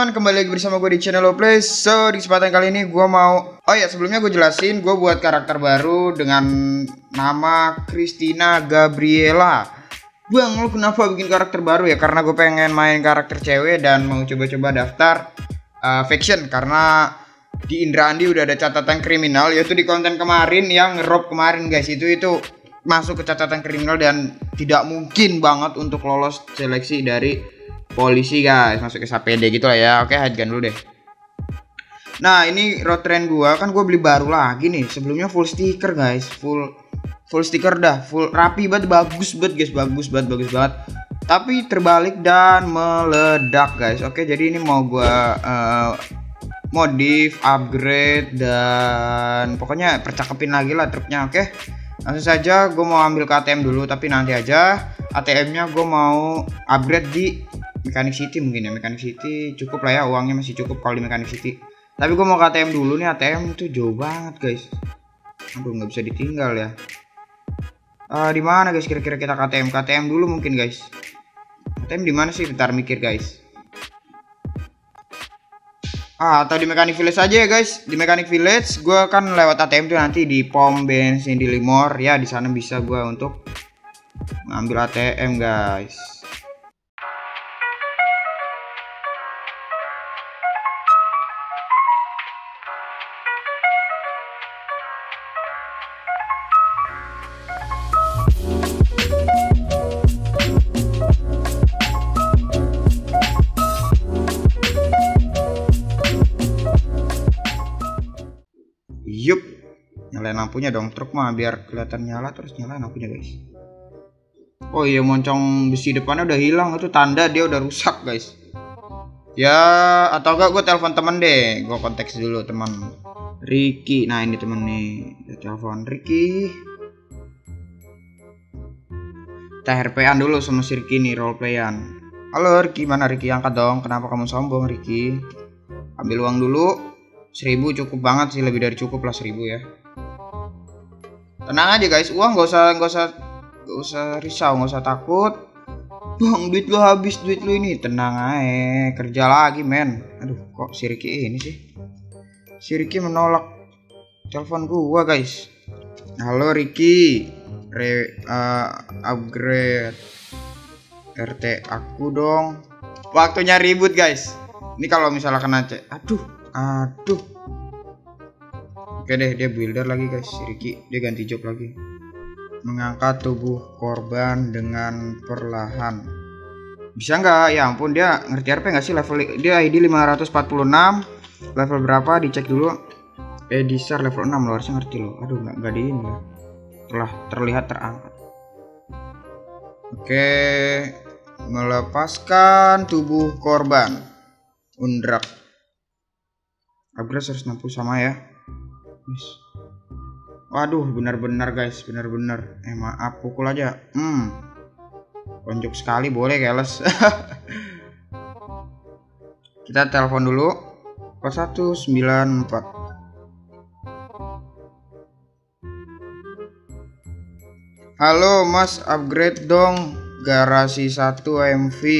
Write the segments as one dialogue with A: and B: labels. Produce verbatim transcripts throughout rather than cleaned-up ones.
A: teman-teman, kembali lagi bersama gue di channel Loplay. So, di kesempatan kali ini gue mau Oh ya, sebelumnya gue jelasin, gue buat karakter baru dengan nama Christina Gabriela. Bang, lu kenapa bikin karakter baru ya? Karena gue pengen main karakter cewek dan mau coba-coba daftar uh, faction. Karena di Indra Andi udah ada catatan kriminal, yaitu di konten kemarin yang ngerob kemarin guys. Itu itu masuk ke catatan kriminal dan tidak mungkin banget untuk lolos seleksi dari polisi guys, masuk ke S A P D gitu lah ya. Oke, hidden dulu deh. Nah, ini road trend gua kan gua beli baru lagi nih. Sebelumnya full stiker guys, full full stiker dah, full rapi banget, bagus banget guys, bagus banget, bagus banget. Tapi terbalik dan meledak guys. Oke, jadi ini mau gua uh, modif, upgrade dan pokoknya percakepin lagi lah truknya. Oke, langsung saja gue mau ambil ke A T M dulu, tapi nanti aja. A T M-nya gue mau upgrade di Mechanic City mungkin ya. Mechanic City cukup lah ya, uangnya masih cukup kalau di Mechanic City. Tapi gue mau ke A T M dulu nih. A T M itu jauh banget guys. Aduh, nggak bisa ditinggal ya. Uh, di mana guys kira-kira kita ke A T M? Ke A T M dulu mungkin guys. A T M di mana sih? Bentar mikir guys. Ah, atau di Mechanic Village aja ya guys. Di Mechanic Village gue kan lewat A T M tuh nanti di pom bensin di Limor ya. Di sana bisa gue untuk ngambil A T M guys. Yup, nyalain lampunya dong, truk mah biar kelihatan nyala terus nyalain lampunya guys. Oh iya, moncong besi depannya udah hilang, itu tanda dia udah rusak guys. Ya, atau enggak gue telepon temen deh, gue konteks dulu teman Ricky. Nah ini temen nih, gue telepon Ricky. Kita R P-an dulu sama si Ricky nih, roleplayan. Halo Ricky, mana Ricky? Angkat dong, kenapa kamu sombong Ricky? Ambil uang dulu. Seribu cukup banget sih, lebih dari cukup lah seribu ya. Tenang aja guys, uang gak usah gak usah gak usah risau, gak usah takut. Bang, duit lu habis, duit lu ini. Tenang aja, kerja lagi men. Aduh, kok si Ricky ini sih? Si Ricky menolak telepon gua guys. Halo Ricky, Re, uh, upgrade R T aku dong. Waktunya ribut guys. Ini kalau misalnya kena cek, aduh. Aduh. Oke deh, dia builder lagi guys, si Ricky. Dia ganti job lagi. Mengangkat tubuh korban dengan perlahan. Bisa nggak? Ya ampun, dia ngerti R P nggak sih? Level dia I D lima ratus empat puluh enam. Level berapa? Dicek dulu. Edisar level enam loh, harusnya ngerti loh. Aduh, nggak nggak di ini ya. Telah terlihat terangkat. Oke, melepaskan tubuh korban. Undrak. Upgrade seratus enam puluh sama ya. Waduh, benar-benar guys, benar-benar. Eh maaf, pukul aja. Hmm. Lonjok sekali boleh keles. Kita telepon dulu. empat satu sembilan empat. Halo Mas, upgrade dong garasi satu M V.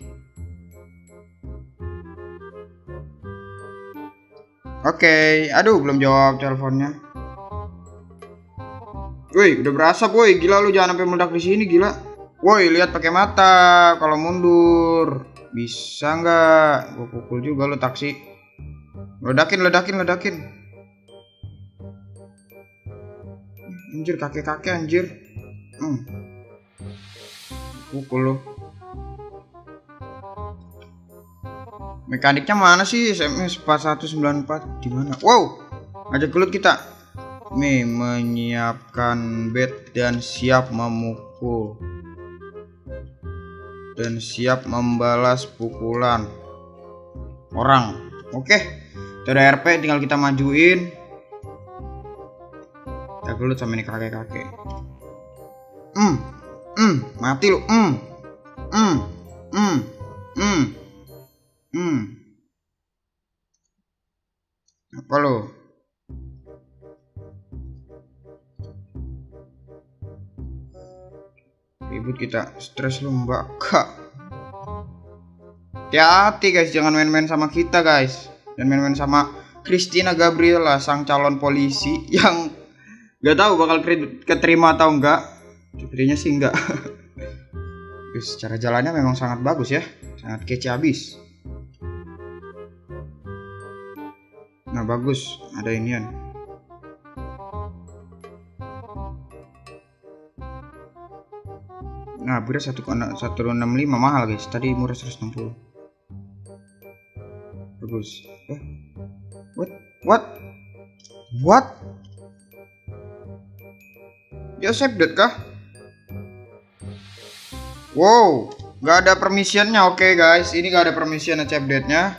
A: Oke, okay. Aduh belum jawab teleponnya. Woi, udah berasap woi, gila lu, jangan sampai meledak di sini gila. Woi, lihat pakai mata kalau mundur. Bisa nggak? Gue pukul juga lu taksi. Ledakin, ledakin, ledakin. Anjir, kakek-kakek anjir. Hmm. Pukul lu. Mekaniknya mana sih? S M S empat satu sembilan empat di mana? Wow, ngajak gelut kita. Nih, menyiapkan bed dan siap memukul. Dan siap membalas pukulan orang. Oke, kita udah R P, tinggal kita majuin. Kita gelut sama ini kakek-kakek. Hmm, hmm, mati lu. Hmm, hmm, hmm, hmm. Hmm. Apa lo? Ribut kita, stres lu mbak kak. Hati-hati guys, jangan main-main sama kita guys. Dan main-main sama Christina Gabriela, sang calon polisi yang gak tahu bakal keterima atau enggak. Sepertinya sih enggak. Terus cara jalannya memang sangat bagus ya, sangat kece abis. Nah bagus, ada inian. Nah berat seratus enam puluh lima mahal guys, tadi murah seratus enam puluh. Bagus. Eh, what? What? What? Dia save date kah? Wow, nggak ada permissionnya. Oke okay, guys, ini nggak ada permission save date-nya.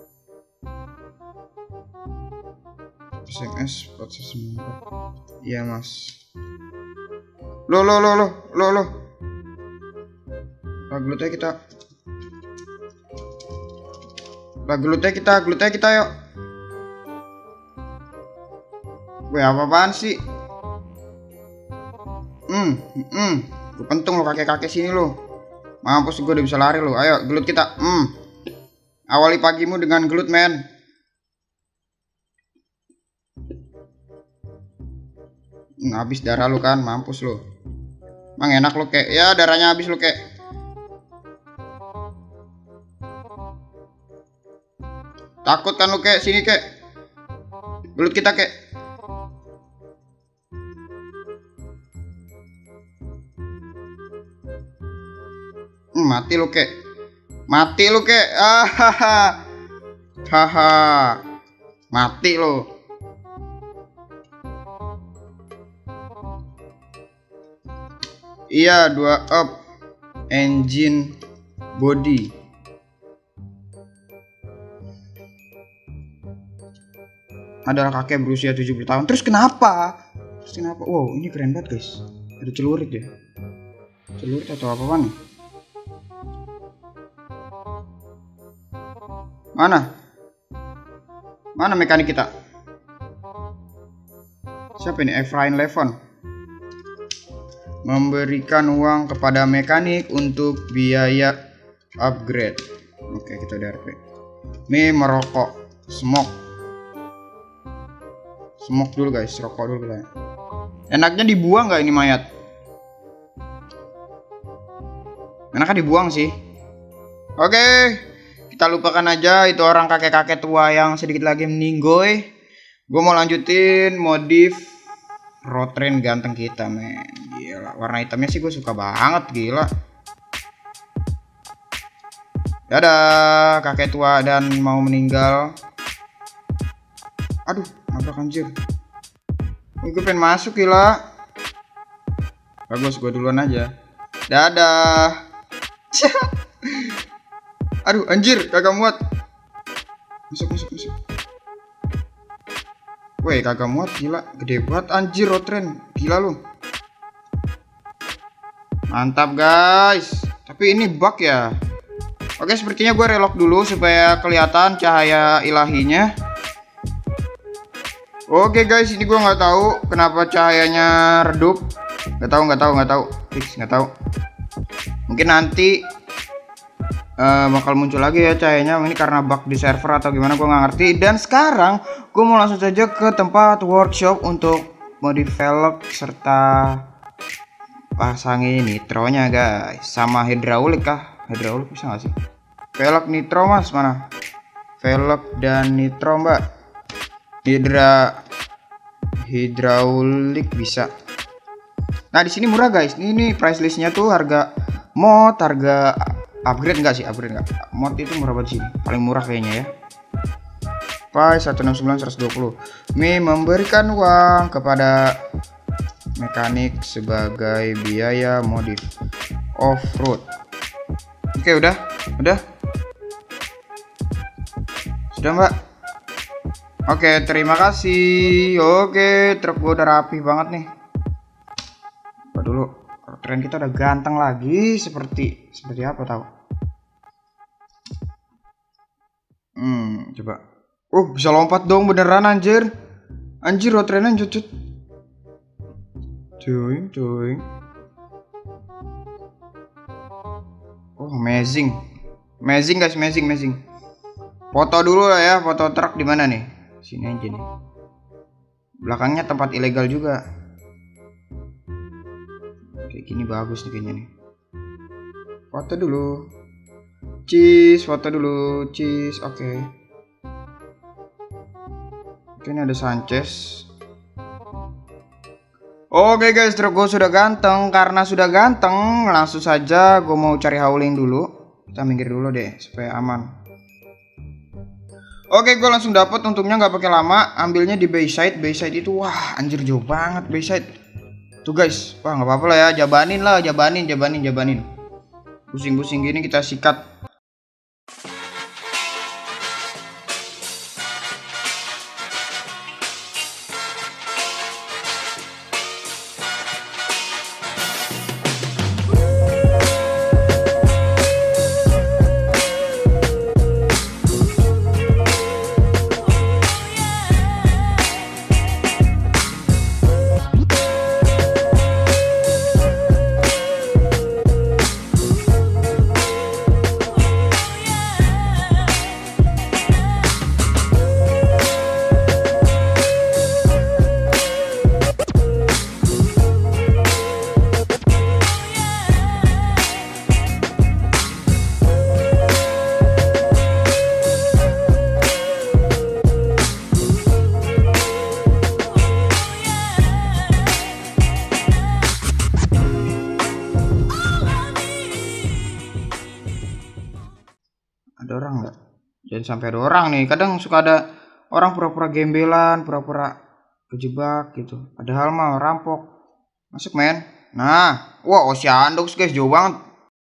A: S M S proses. Iya mas. Lo lo lo lo lo lo. Glutnya kita. Glutnya kita, glutnya kita yuk. Gue apa-apaan sih? Hmm, hmm. Gue pentung lo kakek-kakek sini lo. Mampus gue udah bisa lari lo. Ayo gelut kita. Hmm. Awali pagimu dengan gelut men. Hmm, habis darah lo kan, mampus lo. Emang enak lo kek. Ya darahnya habis lo kek. Takut kan lu kek, sini kek. Gelut kita kek. Hmm, mati lu kek. Mati lu kek. Ah, haha. Haha. Mati lu. Iya, dua up. Engine body. Adalah kakek berusia tujuh puluh tahun. Terus kenapa? Terus kenapa? Wow, ini keren banget guys. Ada celurit ya. Celurit atau apa nih? Mana? Mana mekanik kita? Siapa ini? Efrain Levon. Memberikan uang kepada mekanik untuk biaya upgrade. Oke, kita udah R P. Mie merokok. Smoke. Smoke dulu guys, rokok dulu kita. Enaknya dibuang nggak ini mayat? Enaknya dibuang sih. Oke, kita lupakan aja itu orang kakek-kakek tua yang sedikit lagi meninggoy. Gue mau lanjutin modif road train ganteng kita men. Gila, warna hitamnya sih gue suka banget, gila. Dadah, kakek tua dan mau meninggal. Aduh, nabrak anjir. Gue pengen masuk gila. Bagus, gue duluan aja. Dadah. Aduh, anjir, kagak muat. Masuk, masuk, masuk. Woi, kagak muat gila. Gede banget anjir road train. Gila lu. Mantap guys. Tapi ini bug ya. Oke, sepertinya gue relock dulu supaya kelihatan cahaya ilahinya. Oke guys, ini gue nggak tahu kenapa cahayanya redup. Nggak tahu, nggak tahu, nggak tahu. Fix, nggak tahu. Mungkin nanti uh, bakal muncul lagi ya cahayanya. Ini karena bug di server atau gimana, gue nggak ngerti. Dan sekarang gue mau langsung saja ke tempat workshop untuk modif velg serta pasangin nitronya guys. Sama hidraulik kah? Hidraulik bisa nggak sih? Velg nitro mas mana? Velg dan nitro mbak. Hidra hidraulik bisa. Nah di sini murah guys. Ini nih price listnya tuh harga mod, harga upgrade enggak sih? Upgrade enggak? Mod itu murah banget sih. Paling murah kayaknya ya. Price seratus enam puluh sembilan seratus dua puluh. Mi memberikan uang kepada mekanik sebagai biaya modif off-road. Oke udah, udah. Sudah mbak. Oke, terima kasih. Oke, truk gue udah rapi banget nih. Coba dulu, tren kita udah ganteng lagi. Seperti seperti apa tahu? Hmm, coba. Uh, bisa lompat dong beneran anjir. Anjir, road trennya cucut. Cuy, cuy. Oh, amazing. Amazing guys, amazing, amazing. Foto dulu lah ya, foto truk di mana nih? Sini aja nih. Belakangnya tempat ilegal juga. Kayak gini bagus nih kayaknya nih. Foto dulu. Cheese, foto dulu, cheese. Oke. Okay. Oke, ini ada Sanchez. Oke guys, truk gue sudah ganteng. Karena sudah ganteng, langsung saja gue mau cari hauling dulu. Kita minggir dulu deh supaya aman. Oke, gue langsung dapet. Untungnya nggak pakai lama. Ambilnya di Bayside. Bayside itu wah anjir jauh banget Bayside. Tuh guys, wah nggak apa-apa lah ya. Jabanin lah, jabanin, jabanin, jabanin. Pusing-pusing gini kita sikat. Ada orang nggak? Jangan sampai ada orang nih. Kadang suka ada orang pura-pura gembelan, pura-pura kejebak gitu. Padahal mah rampok. Masuk men. Nah, wah Oceanox guys, jauh banget.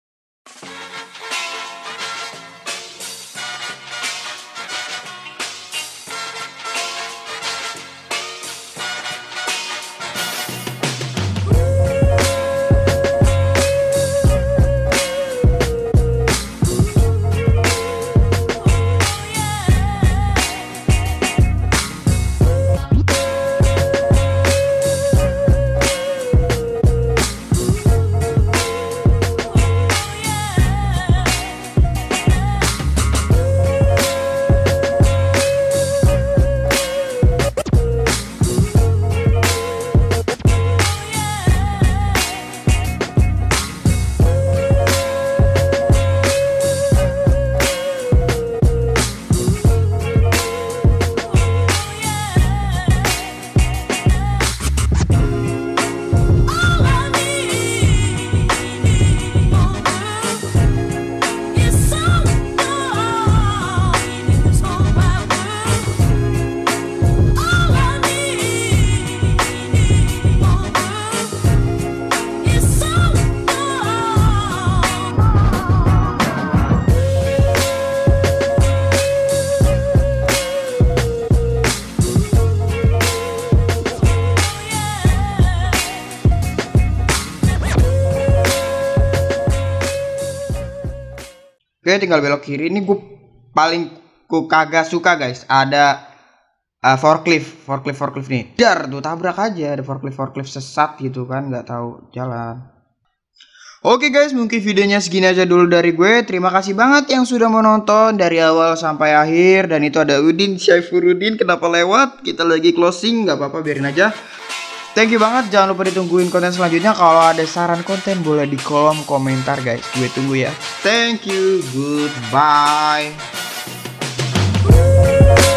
A: Oke, tinggal belok kiri. Ini gue paling gue kagak suka guys. Ada uh, forklift, forklift, forklift nih. Dar tuh tabrak aja. Ada forklift, forklift sesat gitu kan, nggak tahu jalan. Oke guys, mungkin videonya segini aja dulu dari gue. Terima kasih banget yang sudah menonton dari awal sampai akhir. Dan itu ada Udin, Syaifuruddin. Kenapa lewat? Kita lagi closing, nggak apa-apa, biarin aja. Thank you banget, jangan lupa ditungguin konten selanjutnya. Kalau ada saran konten boleh di kolom komentar guys. Gue tunggu ya. Thank you, goodbye.